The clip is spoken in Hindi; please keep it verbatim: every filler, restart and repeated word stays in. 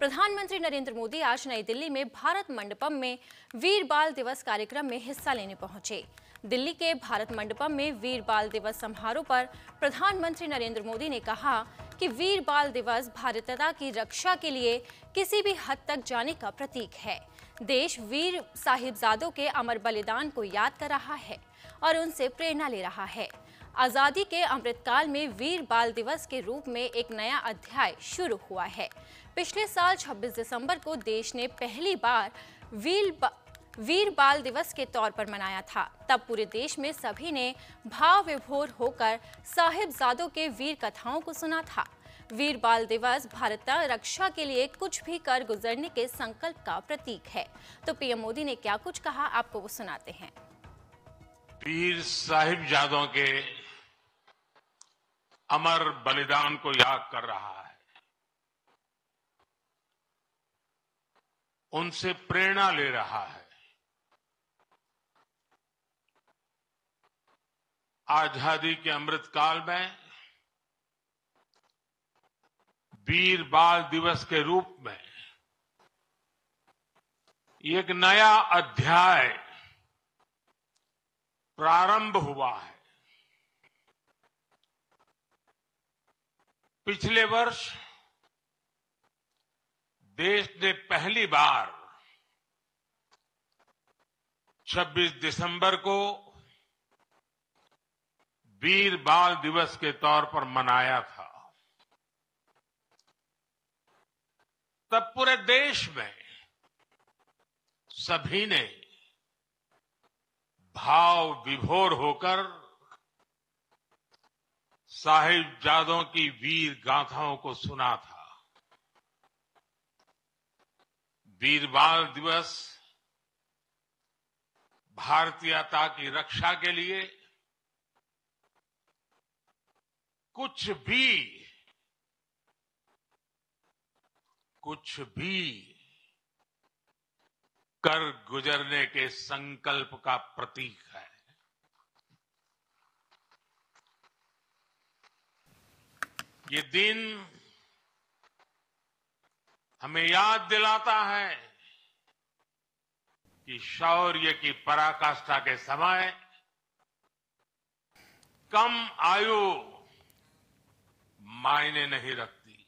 प्रधानमंत्री नरेंद्र मोदी आज नई दिल्ली में भारत मंडपम में वीर बाल दिवस कार्यक्रम में हिस्सा लेने पहुंचे। दिल्ली के भारत मंडपम में वीर बाल दिवस समारोह पर प्रधानमंत्री नरेंद्र मोदी ने कहा कि वीर बाल दिवस भारतीयता की रक्षा के लिए किसी भी हद तक जाने का प्रतीक है। देश वीर साहिबजादों के अमर बलिदान को याद कर रहा है और उनसे प्रेरणा ले रहा है। आजादी के अमृतकाल में वीर बाल दिवस के रूप में एक नया अध्याय शुरू हुआ है। पिछले साल छब्बीस दिसंबर को देश ने पहली बार वीर बा, वीर बाल दिवस के तौर पर मनाया था। तब पूरे देश में सभी ने भाव विभोर होकर साहिबजादों के वीर कथाओं को सुना था। वीर बाल दिवस भारत रक्षा के लिए कुछ भी कर गुजरने के संकल्प का प्रतीक है। तो पीएम मोदी ने क्या कुछ कहा, आपको वो सुनाते हैं। वीर साहिबजादों के अमर बलिदान को याद कर रहा है, उनसे प्रेरणा ले रहा है। आजादी के अमृतकाल में वीर बाल दिवस के रूप में एक नया अध्याय प्रारंभ हुआ है। पिछले वर्ष देश ने पहली बार छब्बीस दिसंबर को वीर बाल दिवस के तौर पर मनाया था। तब पूरे देश में सभी ने भाव विभोर होकर साहिबजादों की वीर गाथाओं को सुना था। वीर बाल दिवस भारतीयता की रक्षा के लिए कुछ भी कुछ भी कर गुजरने के संकल्प का प्रतीक है। ये दिन हमें याद दिलाता है कि शौर्य की पराकाष्ठा के समय कम आयु मायने नहीं रखती।